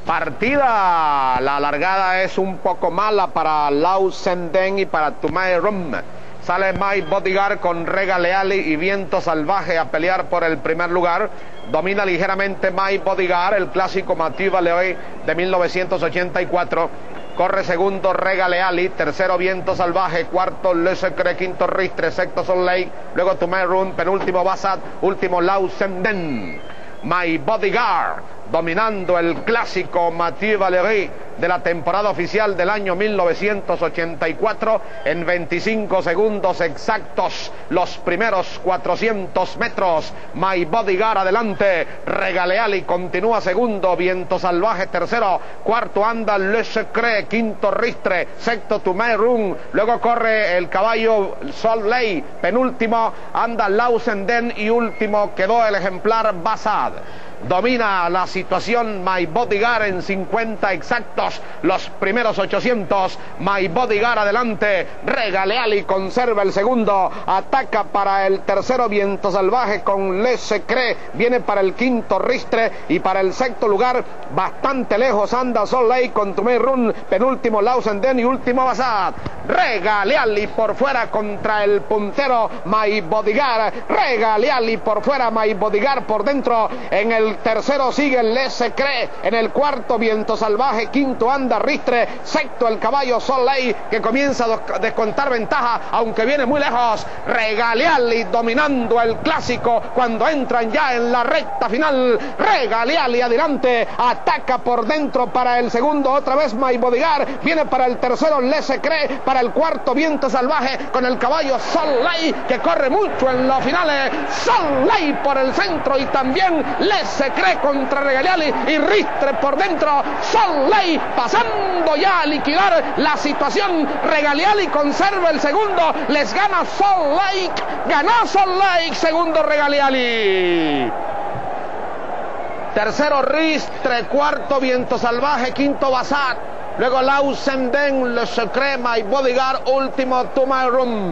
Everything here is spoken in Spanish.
partida. La largada es un poco mala para Lau Senden y para Tumay Rum. Sale My Bodyguard con Rega Leali y Viento Salvaje a pelear por el primer lugar. Domina ligeramente My Bodyguard, el clásico Mathieu Valeoy de 1984. Corre segundo Rega Leali, tercero Viento Salvaje, cuarto Le Secret, quinto Ristre, sexto Soleil, luego Tumay Rum, penúltimo Basad, último Lau Senden. My Bodyguard, dominando el clásico Mathieu Valery de la temporada oficial del año 1984 en 25 segundos exactos, los primeros 400 metros. My Bodyguard adelante, Rega Leali continúa segundo, Viento Salvaje tercero, cuarto anda Le Secret, quinto Ristre, sexto Tumay Rum, luego corre el caballo Soleil, penúltimo anda Lau Senden y último quedó el ejemplar Basad. Domina la situación My Bodyguard en 50 exactos, los primeros 800. My Bodyguard adelante, Rega Leali conserva el segundo, ataca para el tercero Viento Salvaje con Le Secret, viene para el quinto Ristre y para el sexto lugar bastante lejos anda Soleil con Tumay Rum, penúltimo Lau Senden y último Basad. Rega Leali por fuera contra el puntero My Bodyguard, Rega Leali por fuera, My Bodyguard por dentro. En el tercero sigue Le Secret, en el cuarto Viento Salvaje, quinto anda Ristre, sexto el caballo Soleil que comienza a descontar ventaja aunque viene muy lejos. Rega Leali dominando el clásico cuando entran ya en la recta final. Rega Leali adelante, ataca por dentro para el segundo otra vez My Bodyguard, viene para el tercero Le Secret, para el cuarto Viento Salvaje con el caballo Soleil que corre mucho en los finales. Soleil por el centro y también Le Secret contra Rega Leali y Ristre por dentro. Soleil pasando ya a liquidar la situación. Rega Leali conserva el segundo, les gana Soleil, ganó Soleil, segundo Rega Leali, tercero Ristre, cuarto Viento Salvaje, quinto Basad, luego Lau Senden, Le Secret, My Bodyguard, último Tumay Rum.